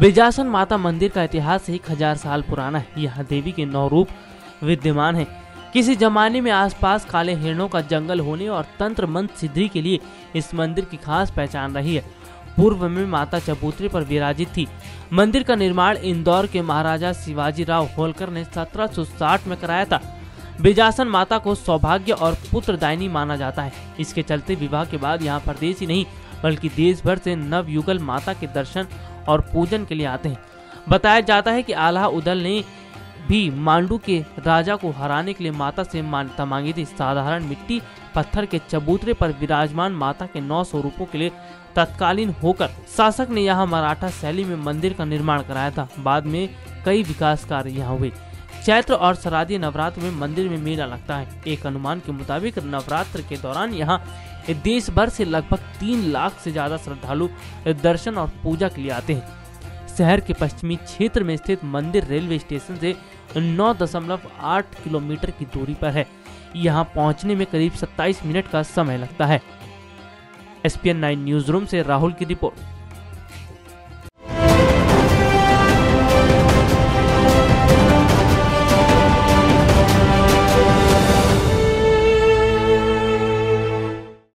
बिजासन माता मंदिर का इतिहास 1000 साल पुराना है। यहाँ देवी के 9 रूप विद्यमान हैं। किसी जमाने में आसपास काले हिरणों का जंगल होने और तंत्र मंत्र सिद्धि के लिए इस मंदिर की खास पहचान रही है। पूर्व में माता चबूतरे पर विराजित थी। मंदिर का निर्माण इंदौर के महाराजा शिवाजी राव होलकर ने 1760 में कराया था। बिजासन माता को सौभाग्य और पुत्रदायिनी माना जाता है। इसके चलते विवाह के बाद यहाँ प्रदेश ही नहीं बल्कि देश भर से नवयुगल माता के दर्शन और पूजन के लिए आते हैं। बताया जाता है कि आल्हा उदल ने भी मांडू के राजा को हराने के लिए माता से मान्यता मांगी थी। साधारण मिट्टी पत्थर के चबूतरे पर विराजमान माता के 9 स्वरूपों के लिए तत्कालीन होकर शासक ने यहाँ मराठा शैली में मंदिर का निर्माण कराया था। बाद में कई विकास कार्य यहाँ हुए। चैत्र और शारदीय नवरात्र में मंदिर में मेला लगता है। एक अनुमान के मुताबिक नवरात्र के दौरान यहाँ देश भर से लगभग 3 लाख से ज्यादा श्रद्धालु दर्शन और पूजा के लिए आते हैं। शहर के पश्चिमी क्षेत्र में स्थित मंदिर रेलवे स्टेशन से 9.8 किलोमीटर की दूरी पर है। यहाँ पहुँचने में करीब 27 मिनट का समय लगता है। SPN 9 न्यूज रूम से राहुल की रिपोर्ट।